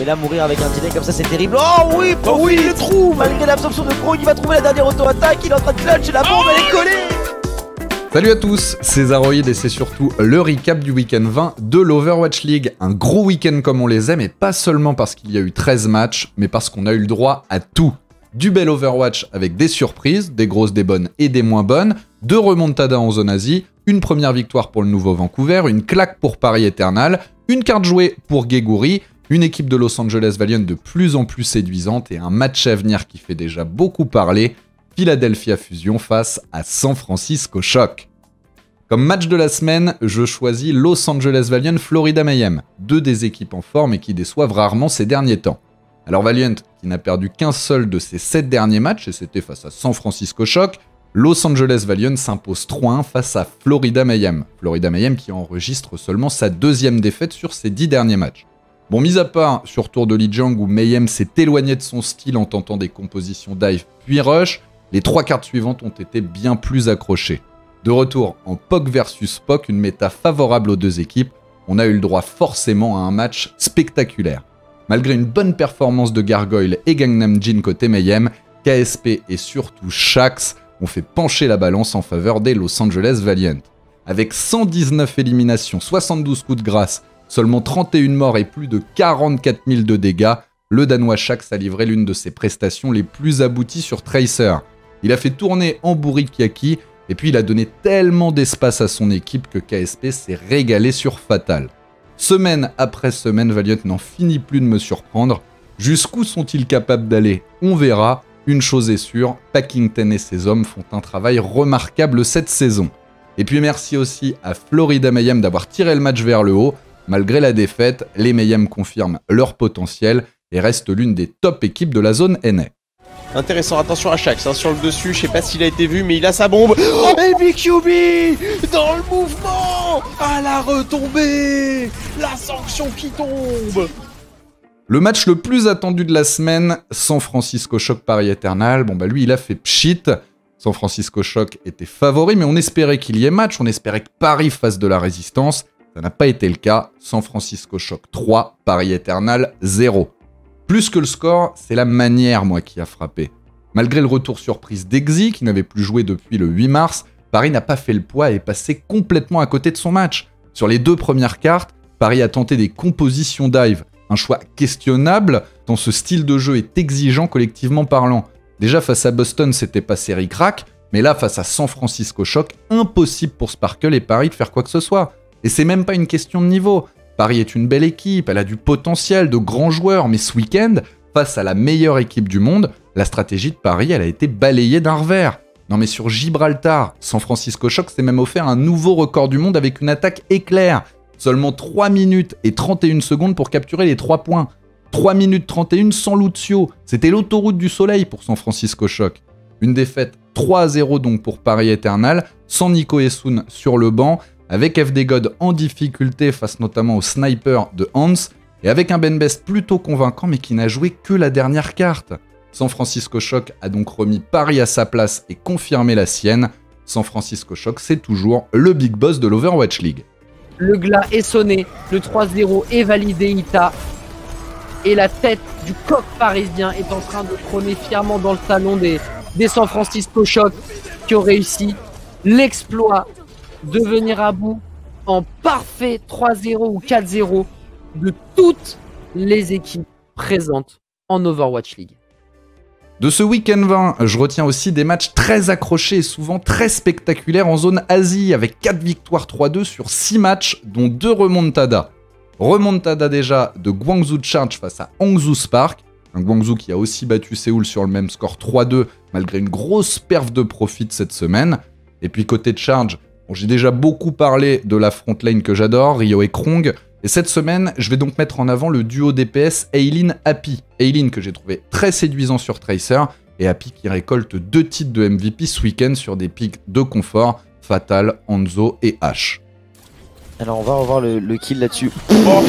mais là mourir avec un dîner comme ça c'est terrible. Oh oui, le trou. Malgré l'absorption de Krog, il va trouver la dernière auto-attaque, il est en train de clutch et la bombe elle est collée. Salut à tous, c'est Zaroid et c'est surtout le recap du week-end 20 de l'Overwatch League. Un gros week-end comme on les aime et pas seulement parce qu'il y a eu 13 matchs, mais parce qu'on a eu le droit à tout. Du bel Overwatch avec des surprises, des grosses, des bonnes et des moins bonnes, deux remontadas en zone Asie, une première victoire pour le nouveau Vancouver, une claque pour Paris Eternal, une carte jouée pour Geguri, une équipe de Los Angeles Valiant de plus en plus séduisante et un match à venir qui fait déjà beaucoup parler, Philadelphia Fusion face à San Francisco Shock. Comme match de la semaine, je choisis Los Angeles Valiant Florida Mayhem, deux des équipes en forme et qui déçoivent rarement ces derniers temps. Alors Valiant, qui n'a perdu qu'un seul de ses 7 derniers matchs, et c'était face à San Francisco Shock, Los Angeles Valiant s'impose 3-1 face à Florida Mayhem. Florida Mayhem qui enregistre seulement sa deuxième défaite sur ses 10 derniers matchs. Bon, mis à part sur tour de Lijiang où Mayhem s'est éloigné de son style en tentant des compositions dive puis rush, les 3 cartes suivantes ont été bien plus accrochées. De retour en POC versus POC, une méta favorable aux deux équipes, on a eu le droit forcément à un match spectaculaire. Malgré une bonne performance de Gargoyle et Gangnam Jin côté Mayhem, KSP et surtout Shaxx ont fait pencher la balance en faveur des Los Angeles Valiant. Avec 119 éliminations, 72 coups de grâce, seulement 31 morts et plus de 44 000 de dégâts, le Danois Shaxx a livré l'une de ses prestations les plus abouties sur Tracer. Il a fait tourner en Yaki et puis il a donné tellement d'espace à son équipe que KSP s'est régalé sur Fatal. Semaine après semaine, Valiant n'en finit plus de me surprendre. Jusqu'où sont-ils capables d'aller? On verra. Une chose est sûre, Packington et ses hommes font un travail remarquable cette saison. Et puis merci aussi à Florida Mayhem d'avoir tiré le match vers le haut. Malgré la défaite, les Mayhem confirment leur potentiel et restent l'une des top équipes de la zone NA. Intéressant, attention à Shaxx, sur le dessus, je sais pas s'il a été vu, mais il a sa bombe. Oh, et BQB dans le mouvement, à la retombée, la sanction qui tombe. Le match le plus attendu de la semaine, San Francisco Shock Paris Eternal, lui il a fait pchit. San Francisco Shock était favori, mais on espérait qu'il y ait match, on espérait que Paris fasse de la résistance. Ça n'a pas été le cas, San Francisco Shock 3, Paris Eternal 0. Plus que le score, c'est la manière, qui a frappé. Malgré le retour surprise d'Exi, qui n'avait plus joué depuis le 8 mars, Paris n'a pas fait le poids et est passé complètement à côté de son match. Sur les 2 premières cartes, Paris a tenté des compositions dive, un choix questionnable tant ce style de jeu est exigeant collectivement parlant. Déjà face à Boston, c'était passé ric-rac, mais là face à San Francisco Shock, impossible pour Sparkle et Paris de faire quoi que ce soit. Et c'est même pas une question de niveau. Paris est une belle équipe, elle a du potentiel, de grands joueurs, mais ce week-end, face à la meilleure équipe du monde, la stratégie de Paris, elle a été balayée d'un revers. Non mais sur Gibraltar, San Francisco Shock s'est même offert un nouveau record du monde avec une attaque éclair. Seulement 3 minutes et 31 secondes pour capturer les 3 points. 3 minutes 31 sans Lucio. C'était l'autoroute du soleil pour San Francisco Shock. Une défaite 3-0 donc pour Paris Eternal, sans Nico Esun sur le banc, avec FD God en difficulté face notamment au sniper de Hans, et avec un Ben Best plutôt convaincant mais qui n'a joué que la dernière carte. San Francisco Shock a donc remis Paris à sa place et confirmé la sienne. San Francisco Shock, c'est toujours le big boss de l'Overwatch League. Le glas est sonné, le 3-0 est validé, Ita. Et la tête du coq parisien est en train de trôner fièrement dans le salon des San Francisco Shock qui ont réussi l'exploit de venir à bout en parfait 3-0 ou 4-0 de toutes les équipes présentes en Overwatch League. De ce week-end 20, je retiens aussi des matchs très accrochés et souvent très spectaculaires en zone Asie, avec 4 victoires 3-2 sur 6 matchs, dont 2 remontadas. Remontada déjà de Guangzhou Charge face à Hangzhou Spark, un Guangzhou qui a aussi battu Séoul sur le même score 3-2, malgré une grosse perf de profit cette semaine. Et puis côté Charge, j'ai déjà beaucoup parlé de la front lane que j'adore, Rio et Krong. Et cette semaine, je vais donc mettre en avant le duo DPS Eileen-Happy. Eileen que j'ai trouvé très séduisant sur Tracer, et Happy qui récolte 2 titres de MVP ce week-end sur des pics de confort, Fatal, Hanzo et H. Alors on va revoir le kill là-dessus. Oh,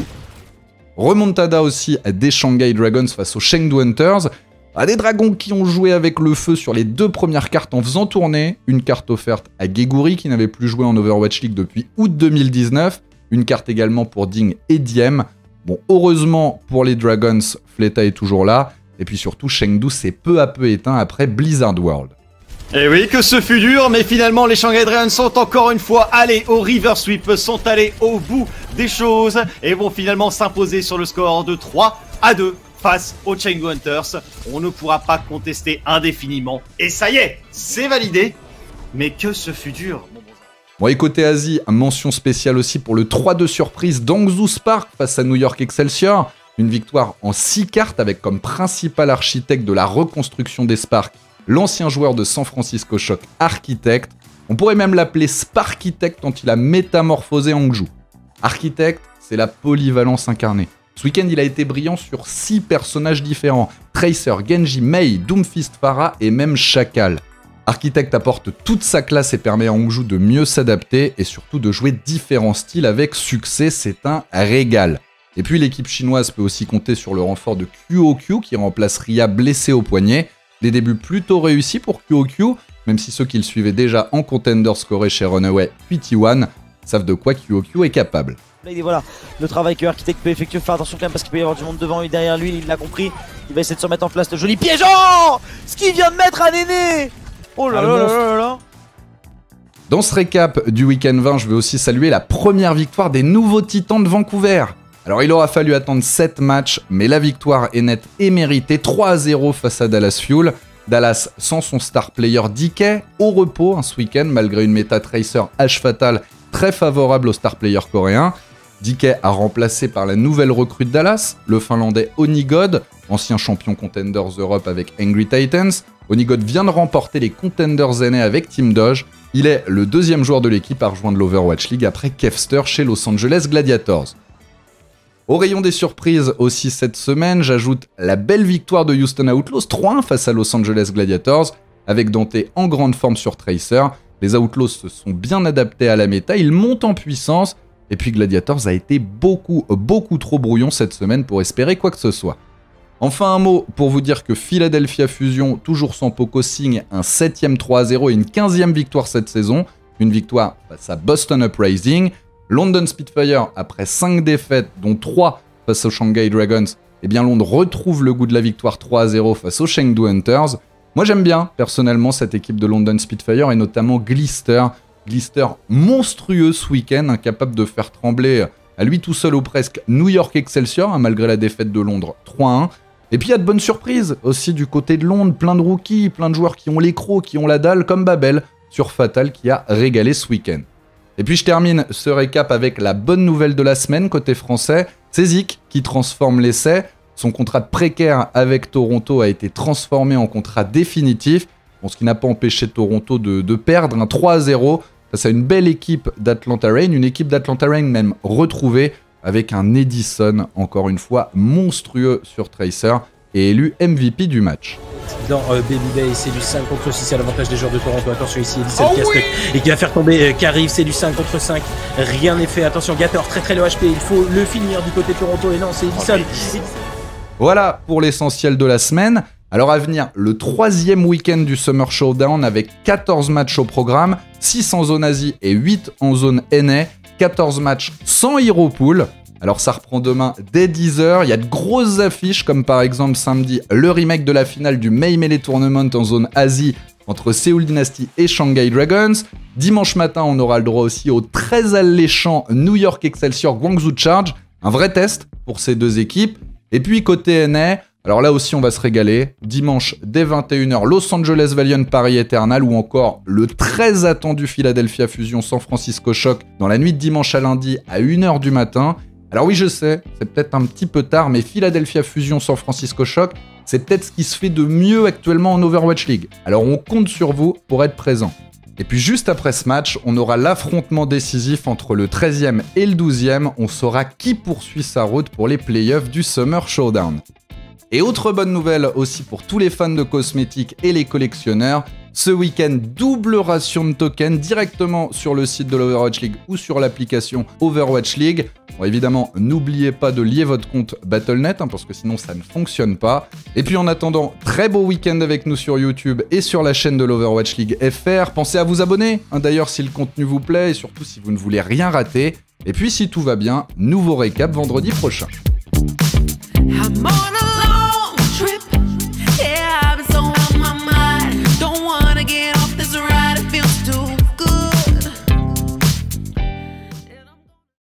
Remontada aussi à des Shanghai Dragons face aux Chengdu Hunters, à des dragons qui ont joué avec le feu sur les 2 premières cartes en faisant tourner, une carte offerte à Geguri qui n'avait plus joué en Overwatch League depuis août 2019, une carte également pour Ding et Diem. Bon, heureusement pour les Dragons, Fleta est toujours là. Et puis surtout, Chengdu s'est peu à peu éteint après Blizzard World. Et oui, que ce fut dur, mais finalement les Shanghai Dragons sont encore une fois allés au River Sweep, sont allés au bout des choses et vont finalement s'imposer sur le score de 3-2 face aux Chengdu Hunters. On ne pourra pas contester indéfiniment. Et ça y est, c'est validé. Mais que ce fut dur. Bon, et côté Asie, mention spéciale aussi pour le 3-2 surprise d'Hangzhou Spark face à New York Excelsior. Une victoire en 6 cartes avec comme principal architecte de la reconstruction des Sparks l'ancien joueur de San Francisco Shock, Architect. On pourrait même l'appeler Sparkitect tant il a métamorphosé Hangzhou. Architect, c'est la polyvalence incarnée. Ce week-end, il a été brillant sur 6 personnages différents. Tracer, Genji, Mei, Doomfist, Pharah et même Chacal. Architect apporte toute sa classe et permet à Hangzhou de mieux s'adapter et surtout de jouer différents styles avec succès, c'est un régal. Et puis l'équipe chinoise peut aussi compter sur le renfort de QOQ qui remplace Ria blessé au poignet. Des débuts plutôt réussis pour QOQ, même si ceux qui le suivaient déjà en Contender scoré chez Runaway puis T1 savent de quoi QOQ est capable. Là, voilà, le travail que Architect peut effectuer, faire attention quand même parce qu'il peut y avoir du monde devant et derrière lui, il l'a compris. Il va essayer de se remettre en place, le joli piège. Oh, ce qu'il vient de mettre à Néné. Oh là là là là. Dans ce récap du week-end 20, je vais aussi saluer la première victoire des nouveaux Titans de Vancouver. Alors il aura fallu attendre 7 matchs, mais la victoire est nette et méritée, 3-0 face à Dallas Fuel. Dallas sans son star player DK, au repos ce week-end, malgré une méta Tracer H Fatal très favorable au star player coréen. DK a remplacé par la nouvelle recrue de Dallas, le finlandais Onigod, ancien champion Contenders Europe avec Angry Titans. Onigod vient de remporter les Contenders NA avec Team Doge. Il est le deuxième joueur de l'équipe à rejoindre l'Overwatch League après Kevster chez Los Angeles Gladiators. Au rayon des surprises aussi cette semaine, j'ajoute la belle victoire de Houston Outlaws 3-1 face à Los Angeles Gladiators, avec Dante en grande forme sur Tracer. Les Outlaws se sont bien adaptés à la méta, ils montent en puissance, et puis Gladiators a été beaucoup trop brouillon cette semaine pour espérer quoi que ce soit. Enfin un mot pour vous dire que Philadelphia Fusion, toujours sans Poco, signe un 7ème 3-0 et une 15e victoire cette saison, une victoire face à Boston Uprising. London Spitfire, après 5 défaites, dont 3 face aux Shanghai Dragons, eh bien Londres retrouve le goût de la victoire 3-0 face aux Chengdu Hunters. Moi j'aime bien, personnellement, cette équipe de London Spitfire, et notamment Glister. Glister monstrueux ce week-end, incapable de faire trembler à lui tout seul ou presque New York Excelsior, malgré la défaite de Londres 3-1. Et puis il y a de bonnes surprises aussi du côté de Londres, plein de rookies, plein de joueurs qui ont les crocs, qui ont la dalle, comme Babel sur Fatal qui a régalé ce week-end. Et puis je termine ce récap avec la bonne nouvelle de la semaine côté français, c'est Zik qui transforme l'essai. Son contrat de précaire avec Toronto a été transformé en contrat définitif, bon, ce qui n'a pas empêché Toronto de perdre un 3-0 face à une belle équipe d'Atlanta Reign, une équipe d'Atlanta Reign même retrouvée avec un Edison, encore une fois monstrueux sur Tracer, et élu MVP du match. Dans Baby Bay, c'est du 5 contre 6 à l'avantage des joueurs de Toronto. Attention ici, Edison qui oui et qui va faire tomber Carif, c'est du 5 contre 5. Rien n'est fait, attention Gator, très low HP, il faut le finir du côté de Toronto, et non, c'est Edison. Voilà pour l'essentiel de la semaine. Alors à venir, le 3e week-end du Summer Showdown avec 14 matchs au programme, 6 en zone Asie et 8 en zone NA, 14 matchs sans Hero Pool. Alors ça reprend demain dès 10h, il y a de grosses affiches comme par exemple samedi le remake de la finale du May Melee Tournament en zone Asie entre Seoul Dynasty et Shanghai Dragons. Dimanche matin on aura le droit aussi au très alléchant New York Excelsior Guangzhou Charge, un vrai test pour ces deux équipes. Et puis côté NA, alors là aussi on va se régaler, dimanche dès 21h Los Angeles Valiant Paris Eternal ou encore le très attendu Philadelphia Fusion San Francisco Shock dans la nuit de dimanche à lundi à 1h du matin. Alors oui, je sais, c'est peut-être un petit peu tard, mais Philadelphia Fusion San Francisco Shock, c'est peut-être ce qui se fait de mieux actuellement en Overwatch League. Alors on compte sur vous pour être présent. Et puis juste après ce match, on aura l'affrontement décisif entre le 13e et le 12e. On saura qui poursuit sa route pour les playoffs du Summer Showdown. Et autre bonne nouvelle aussi pour tous les fans de cosmétiques et les collectionneurs, ce week-end, double ration de tokens directement sur le site de l'Overwatch League ou sur l'application Overwatch League. Bon, évidemment, n'oubliez pas de lier votre compte Battle.net parce que sinon ça ne fonctionne pas. Et puis en attendant, très beau week-end avec nous sur YouTube et sur la chaîne de l'Overwatch League FR. Pensez à vous abonner, d'ailleurs si le contenu vous plaît et surtout si vous ne voulez rien rater. Et puis si tout va bien, nouveau récap vendredi prochain. I'm on